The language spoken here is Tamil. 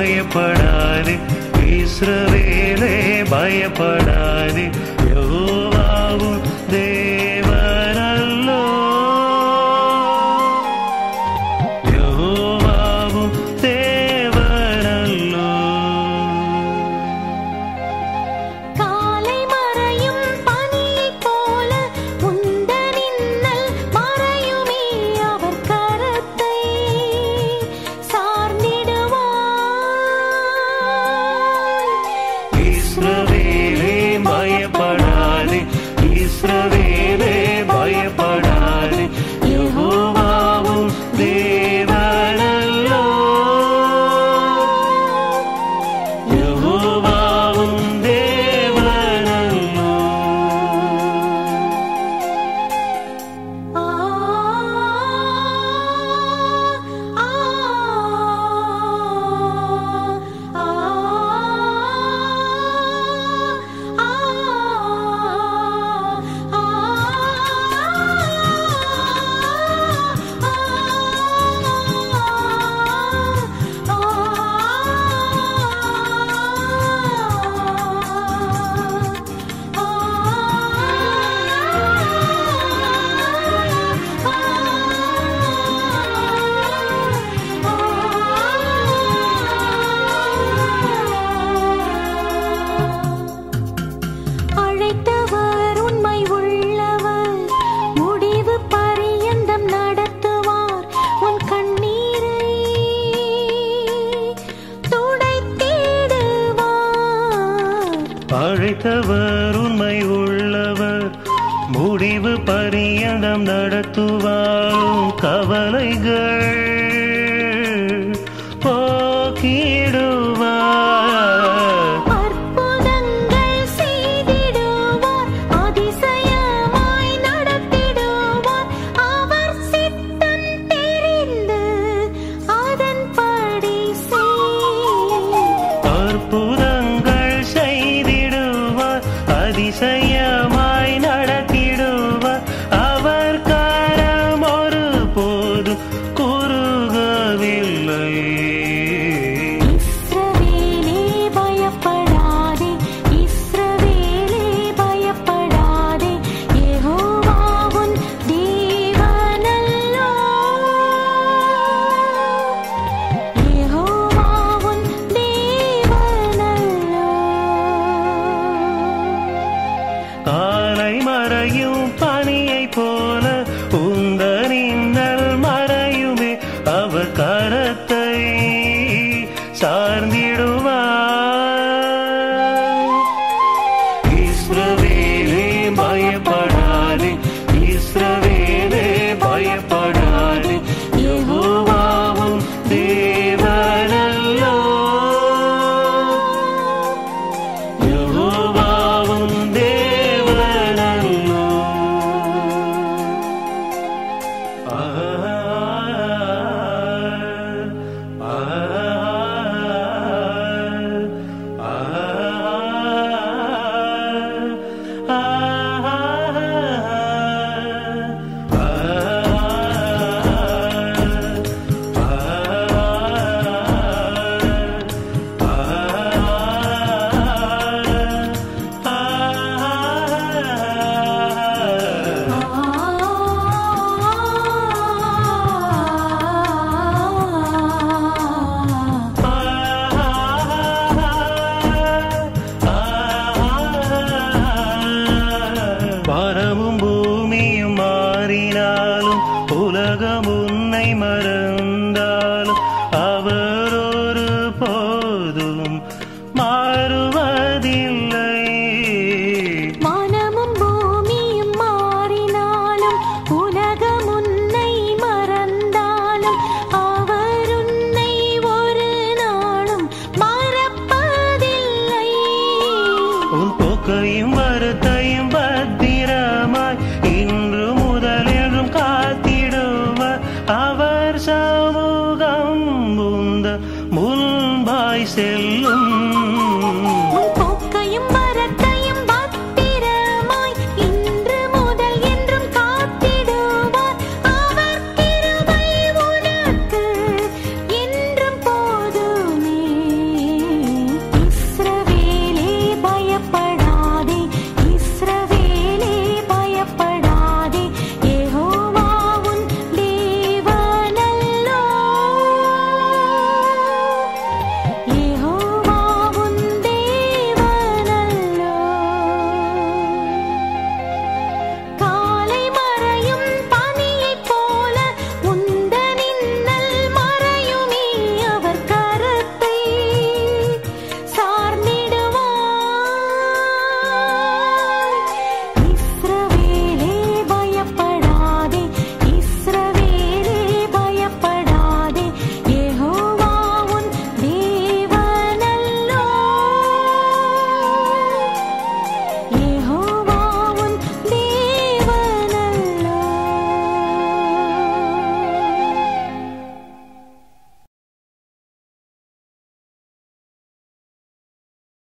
பயப்படாதே இஸ்ரவேலே பயப்படாதே யெகோவாவும் தேவனல்லோ யெகோவாவும் தேவனல்லோ. காலை மறையும் பனியைப் போல உந்தனின்னல் மறையுமே அவர் கரத்தை சார்ந்திடுவாய். இஸ்ரவேலே பயப்படாதே இஸ்ரவேலே பயப்படாதே யெகோவாவும் தேவனல்லோ யெகோவாவும் தேவனல்லோ. ஆ ஆ ஆ அழைத்தவர் உண்மை உள்ளவர், முடிவு பரியந்தம் நடத்துவார். உன் கண்ணீரை துடைத்திடுவார். அழைத்தவர் உண்மை உள்ளவர், முடிவு பரியந்தம் நடத்துவாரும் கவலைகள் போக்கிடுவார். அற்புதங்கள் செய்திடுவார், அதிசயமாய் நடத்திடுவார். அவர் சித்தம் தெரிந்து அதன்படி செய். அற்புதங்கள் செய்திடுவார், அதிசயமாய் நடத்திடுவார். அவர் கரம் ஒருபோதும் குறுகவில்லை. இஸ்ரவேலே பயப்படாதே இஸ்ரவேலே பயப்படாதே யெகோவாவுன் தேவனல்லோ யெகோவாவுன் தேவனல்லோ. காலை மறையும் பனியைப் போல உந்தனின்னல் மறையுமே அவர் கரத்தை சார்ந்திடுவார். இஸ்ரவேலே பயப்படாதே இஸ்ரவேலே பயப்படாதே யெகோவாவும் தேவனல்லோ யெகோவாவும் தேவனல்லோ. ஆ ஆ வானமும் பூமியும் மாறினாலும் உலகம் உன்னை மறந்தாலும்